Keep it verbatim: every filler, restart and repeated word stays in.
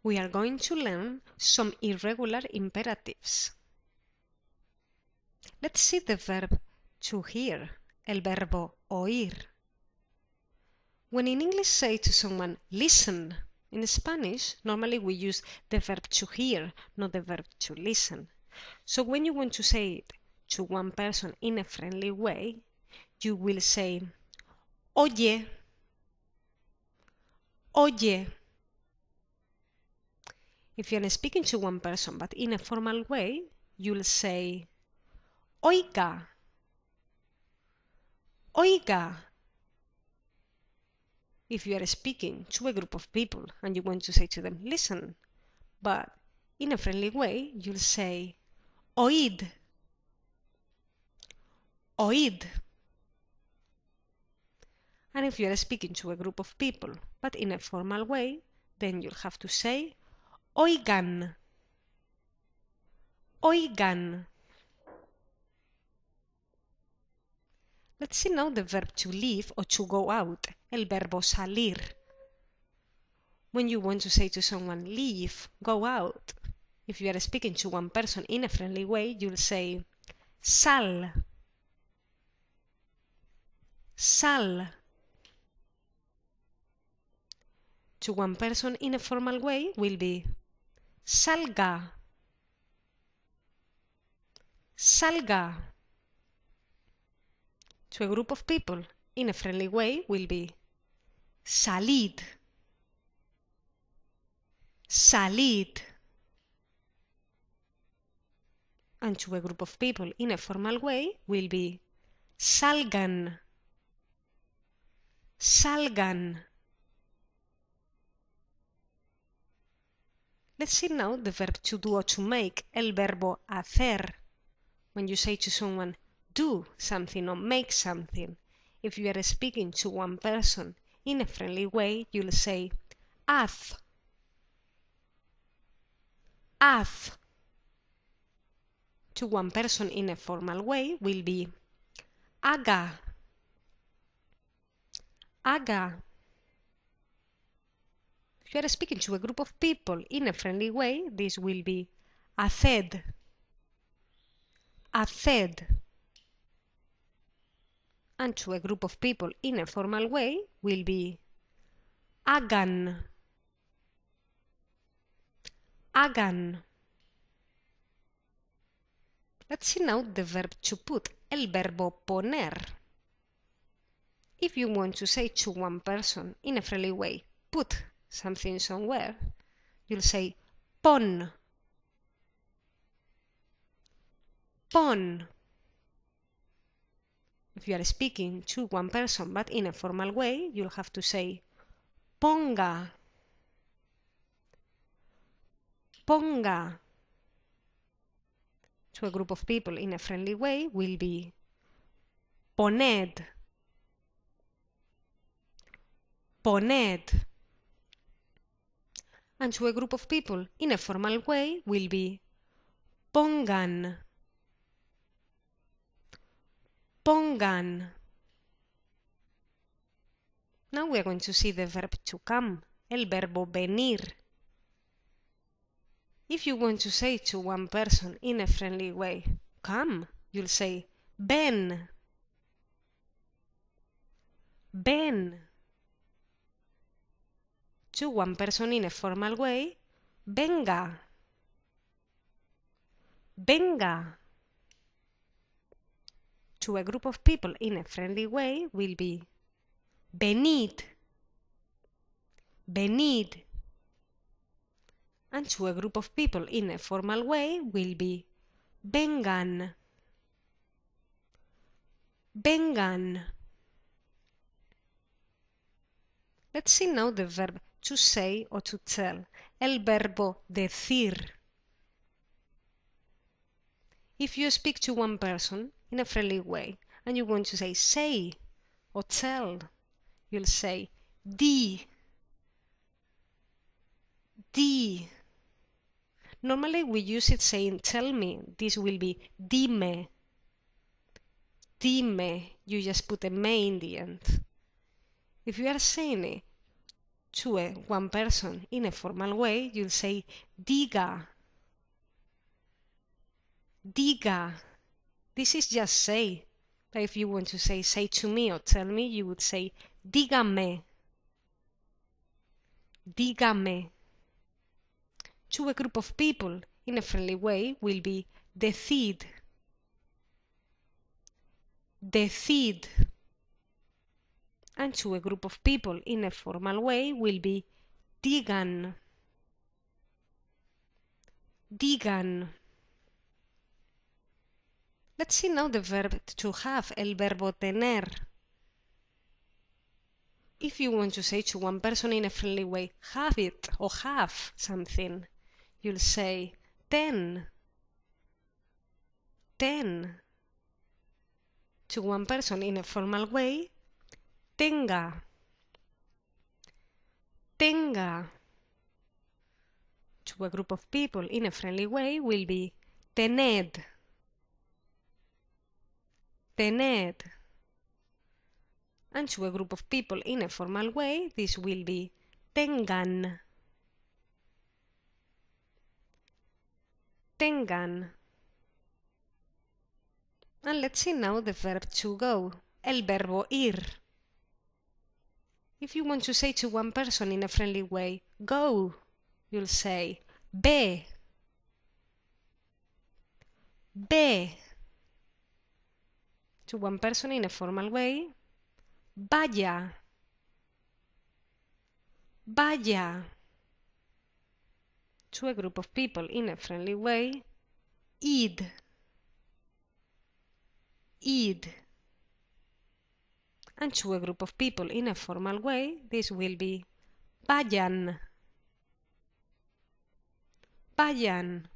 we are going to learn some irregular imperatives. Let's see the verb to hear, el verbo oír. When in English say to someone, listen, in Spanish, normally we use the verb to hear, not the verb to listen. So when you want to say it to one person in a friendly way, you will say, oye, oye. If you are speaking to one person but in a formal way, you'll say, oiga, oiga. If you are speaking to a group of people and you want to say to them, listen, but in a friendly way, you'll say, oíd, oíd. And if you are speaking to a group of people, but in a formal way, then you'll have to say, oigan, oigan. Let's see now the verb to leave or to go out, el verbo salir. When you want to say to someone, leave, go out, if you are speaking to one person in a friendly way, you'll say, sal, sal. To one person in a formal way will be, salga, salga. To a group of people in a friendly way will be, salid, salid. And to a group of people in a formal way will be, salgan, salgan. Let's see now the verb to do or to make, el verbo hacer. When you say to someone, do something or make something, if you are speaking to one person in a friendly way, you'll say, haz, haz. To one person in a formal way will be, haga, haga. If you are speaking to a group of people in a friendly way, this will be, haced, haced. And to a group of people in a formal way will be, hagan, hagan. Let's see now the verb to put, el verbo poner. If you want to say to one person in a friendly way, put something somewhere, you'll say, pon, pon. If you are speaking to one person but in a formal way, you'll have to say, ponga, ponga. To a group of people in a friendly way will be, poned, poned. And to a group of people in a formal way will be, pongan, pongan. Now we are going to see the verb to come, el verbo venir. If you want to say to one person in a friendly way, come, you'll say, ven, ven. To one person in a formal way, venga, venga. To a group of people in a friendly way will be, venid, venid. And to a group of people in a formal way will be, vengan, vengan. Let's see now the verb to say or to tell, el verbo decir. If you speak to one person in a friendly way and you want to say say or tell, you'll say di, di. Normally we use it saying tell me. This will be dime, dime. You just put a me in the end. If you are saying it To a one person in a formal way, you'll say diga. Diga. This is just say. But if you want to say say to me or tell me, you would say dígame. Dígame. To a group of people in a friendly way will be decid. Decid. And to a group of people in a formal way will be digan. Digan. Let's see now the verb to have, el verbo tener. If you want to say to one person in a friendly way, have it or have something, you'll say ten. Ten. To one person in a formal way, tenga. Tenga. To a group of people in a friendly way will be tened. Tened. And to a group of people in a formal way, this will be tengan. Tengan. And let's see now the verb to go, el verbo ir. If you want to say to one person in a friendly way, go, you'll say ve. Ve. To one person in a formal way, vaya. Vaya. To a group of people in a friendly way, id. Id. And to a group of people in a formal way, this will be vayan. Vayan.